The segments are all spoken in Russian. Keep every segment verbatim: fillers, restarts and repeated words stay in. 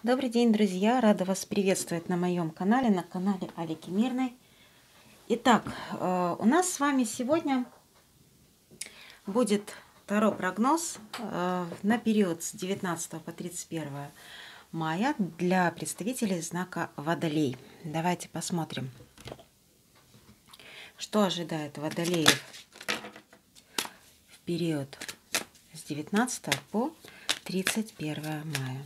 Добрый день, друзья! Рада вас приветствовать на моем канале, на канале Алики Мирной. Итак, у нас с вами сегодня будет таро-прогноз на период с девятнадцатого по тридцать первое мая для представителей знака Водолей. Давайте посмотрим, что ожидает Водолеев в период с девятнадцатого по тридцать первое мая.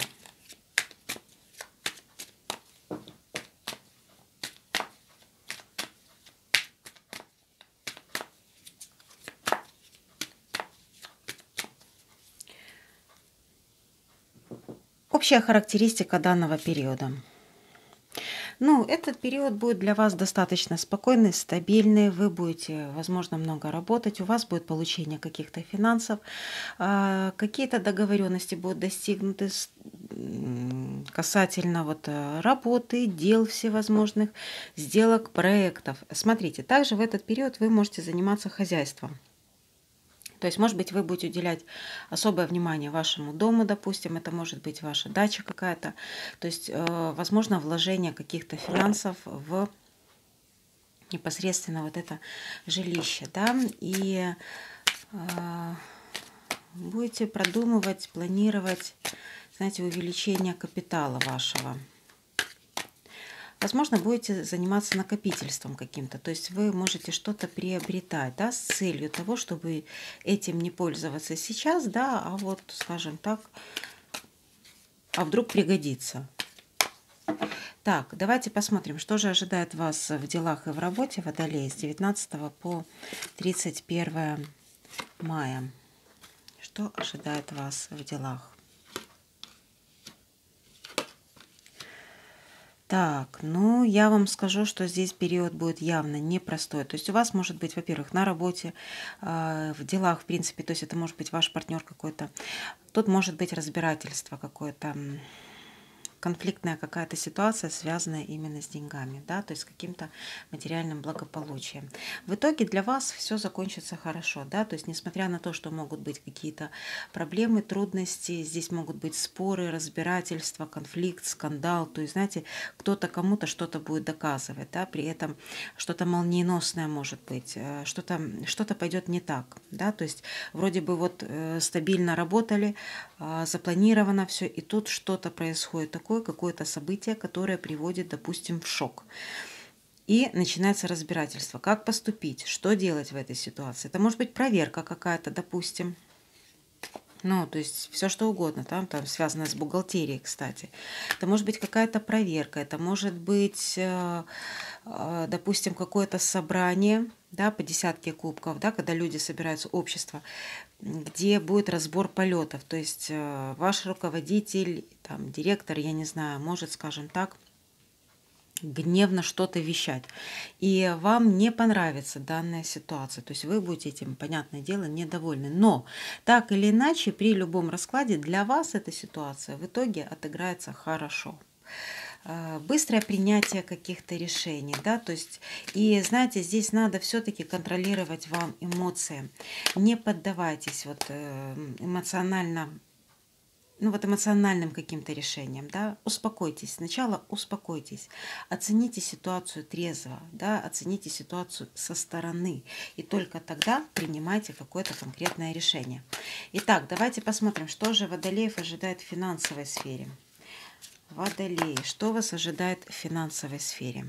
Общая характеристика данного периода. Ну, этот период будет для вас достаточно спокойный, стабильный. Вы будете, возможно, много работать. У вас будет получение каких-то финансов. Какие-то договоренности будут достигнуты касательно вот работы, дел всевозможных, сделок, проектов. Смотрите, также в этот период вы можете заниматься хозяйством. То есть, может быть, вы будете уделять особое внимание вашему дому, допустим, это может быть ваша дача какая-то. То есть, возможно, вложение каких-то финансов в непосредственно вот это жилище, да, и будете продумывать, планировать, знаете, увеличение капитала вашего. Возможно, будете заниматься накопительством каким-то, то есть вы можете что-то приобретать, да, с целью того, чтобы этим не пользоваться сейчас, да, а вот, скажем так, а вдруг пригодится. Так, давайте посмотрим, что же ожидает вас в делах и в работе, Водолей, с девятнадцатого по тридцать первое мая. Что ожидает вас в делах? Так, ну, я вам скажу, что здесь период будет явно непростой. То есть у вас может быть, во-первых, на работе, э, в делах, в принципе, то есть это может быть ваш партнер какой-то. Тут может быть разбирательство какое-то, конфликтная какая-то ситуация, связанная именно с деньгами, да, то есть с каким-то материальным благополучием. В итоге для вас все закончится хорошо, да, то есть несмотря на то, что могут быть какие-то проблемы, трудности, здесь могут быть споры, разбирательства, конфликт, скандал, то есть, знаете, кто-то кому-то что-то будет доказывать, да, при этом что-то молниеносное может быть, что-то что-то пойдет не так, да, то есть вроде бы вот э, стабильно работали, э, запланировано все, и тут что-то происходит такое, какое-то событие, которое приводит, допустим, в шок. И начинается разбирательство. Как поступить? Что делать в этой ситуации? Это может быть проверка какая-то, допустим. Ну, то есть все что угодно, там, там связано с бухгалтерией, кстати. Это может быть какая-то проверка, это может быть, допустим, какое-то собрание, да, по десятке кубков, да, когда люди собираются, общество, где будет разбор полетов. То есть ваш руководитель, там, директор, я не знаю, может, скажем так, гневно что-то вещать, и вам не понравится данная ситуация, то есть вы будете этим, понятное дело, недовольны. Но так или иначе, при любом раскладе для вас эта ситуация в итоге отыграется хорошо. Быстрое принятие каких-то решений, да, то есть, и знаете, здесь надо все-таки контролировать вам эмоции. Не поддавайтесь вот эмоционально, ну вот эмоциональным каким-то решением, да, успокойтесь. Сначала успокойтесь, оцените ситуацию трезво, да, оцените ситуацию со стороны, и только тогда принимайте какое-то конкретное решение. Итак, давайте посмотрим, что же Водолеев ожидает в финансовой сфере. Водолеи, что вас ожидает в финансовой сфере?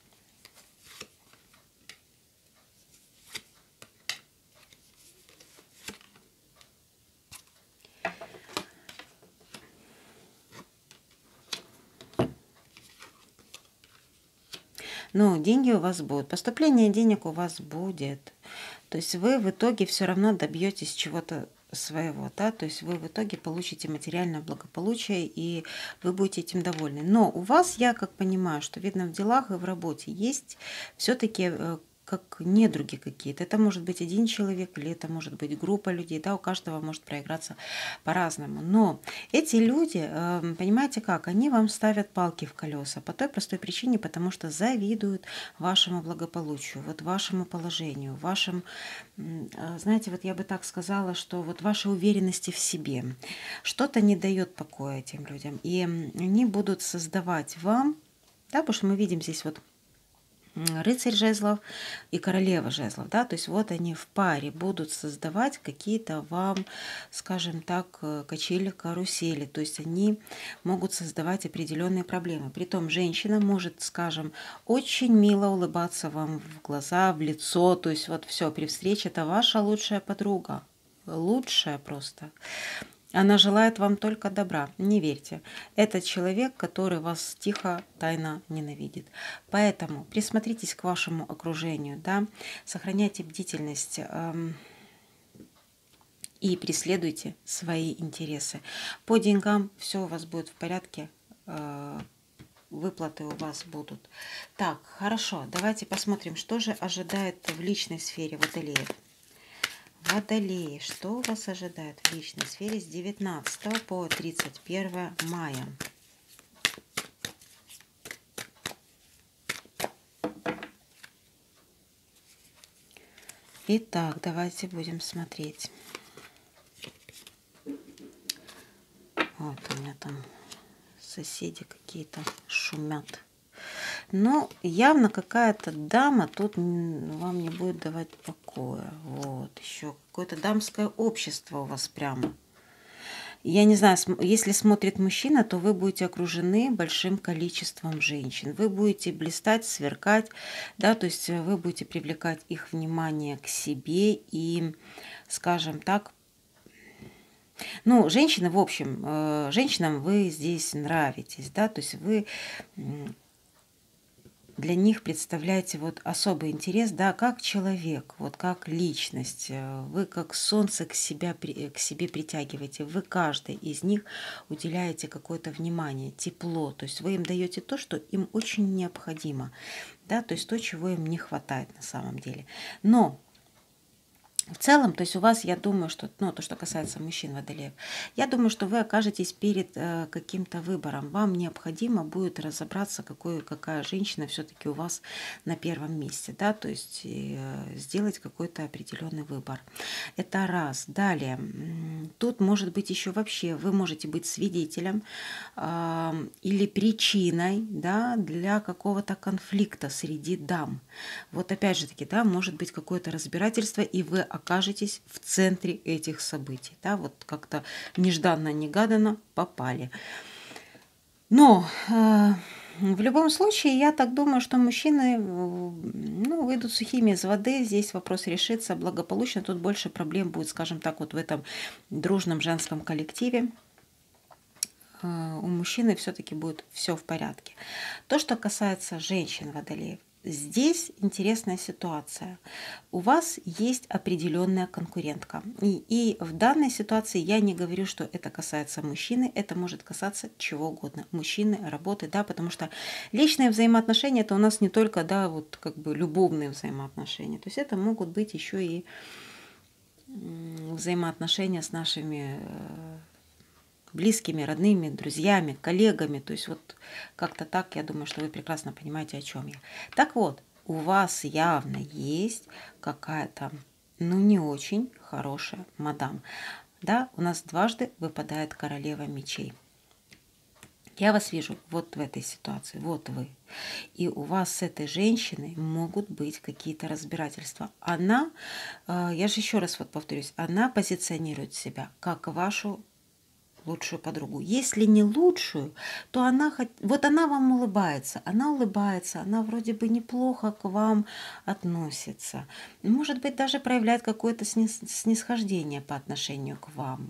Но деньги у вас будут, поступление денег у вас будет. То есть вы в итоге все равно добьетесь чего-то своего, да, то есть вы в итоге получите материальное благополучие, и вы будете этим довольны. Но у вас, я как понимаю, что видно в делах и в работе, есть все-таки как недруги какие-то. Это может быть один человек или это может быть группа людей, да, у каждого может проиграться по-разному. Но эти люди, э, понимаете как, они вам ставят палки в колеса по той простой причине, потому что завидуют вашему благополучию, вот вашему положению, вашим, э, знаете, вот я бы так сказала, что вот вашей уверенности в себе. Что-то не дает покоя этим людям, и они будут создавать вам, да, потому что мы видим здесь вот рыцарь жезлов и королева жезлов, да, то есть вот они в паре будут создавать какие-то вам, скажем так, качели, карусели, то есть они могут создавать определенные проблемы. Притом женщина может, скажем, очень мило улыбаться вам в глаза, в лицо, то есть вот все, при встрече это ваша лучшая подруга, лучшая просто. Она желает вам только добра, не верьте. Это человек, который вас тихо, тайно ненавидит. Поэтому присмотритесь к вашему окружению, да, сохраняйте бдительность эм, и преследуйте свои интересы. По деньгам все у вас будет в порядке, э, выплаты у вас будут. Так, хорошо, давайте посмотрим, что же ожидает в личной сфере водолеев. Водолеи, что вас ожидает в личной сфере с девятнадцатого по тридцать первое мая? Итак, давайте будем смотреть. Вот у меня там соседи какие-то шумят. Но явно какая-то дама тут вам не будет давать покоя. Вот, еще какое-то дамское общество у вас прямо. Я не знаю, если смотрит мужчина, то вы будете окружены большим количеством женщин. Вы будете блистать, сверкать, да, то есть вы будете привлекать их внимание к себе и, скажем так, ну, женщины, в общем, женщинам вы здесь нравитесь, да, то есть вы для них представляете вот особый интерес, да, как человек, вот как личность. Вы как солнце к, себя, к себе притягиваете. Вы каждый из них уделяете какое-то внимание, тепло. То есть вы им даете то, что им очень необходимо, да, то есть то, чего им не хватает на самом деле. Но в целом, то есть у вас, я думаю, что, ну, то, что касается мужчин водолеев, я думаю, что вы окажетесь перед э, каким-то выбором. Вам необходимо будет разобраться, какой, какая женщина все-таки у вас на первом месте, да, то есть э, сделать какой-то определенный выбор. Это раз. Далее, тут может быть еще вообще, вы можете быть свидетелем э, или причиной, да, для какого-то конфликта среди дам. Вот опять же таки, да, может быть какое-то разбирательство, и вы окажетесь в центре этих событий. Да, вот как-то нежданно-негаданно попали. Но э, в любом случае, я так думаю, что мужчины ну, выйдут сухими из воды. Здесь вопрос решится благополучно. Тут больше проблем будет, скажем так, вот в этом дружном женском коллективе. Э, у мужчины все-таки будет все в порядке. То, что касается женщин водолеев, здесь интересная ситуация. У вас есть определенная конкурентка. И, и в данной ситуации я не говорю, что это касается мужчины, это может касаться чего угодно. Мужчины, работы, да, потому что личные взаимоотношения это у нас не только, да, вот как бы любовные взаимоотношения. То есть это могут быть еще и взаимоотношения с нашими близкими, родными, друзьями, коллегами. То есть вот как-то так, я думаю, что вы прекрасно понимаете, о чем я. Так вот, у вас явно есть какая-то, ну, не очень хорошая мадам. Да, у нас дважды выпадает королева мечей. Я вас вижу вот в этой ситуации, вот вы. И у вас с этой женщиной могут быть какие-то разбирательства. Она, я же еще раз вот повторюсь, она позиционирует себя как вашу лучшую подругу. Если не лучшую, то она, вот она вам улыбается, она улыбается, она вроде бы неплохо к вам относится. Может быть, даже проявляет какое-то снисхождение по отношению к вам.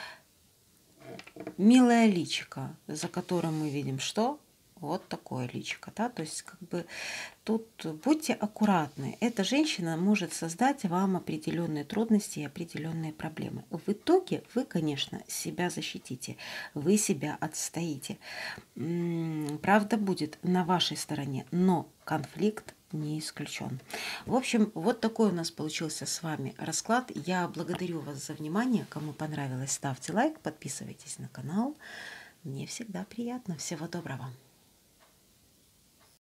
Милое личико, за которым мы видим что? Вот такое личико, да, то есть как бы тут будьте аккуратны. Эта женщина может создать вам определенные трудности и определенные проблемы. В итоге вы, конечно, себя защитите, вы себя отстоите. Правда будет на вашей стороне, но конфликт не исключен. В общем, вот такой у нас получился с вами расклад. Я благодарю вас за внимание. Кому понравилось, ставьте лайк, подписывайтесь на канал. Мне всегда приятно. Всего доброго.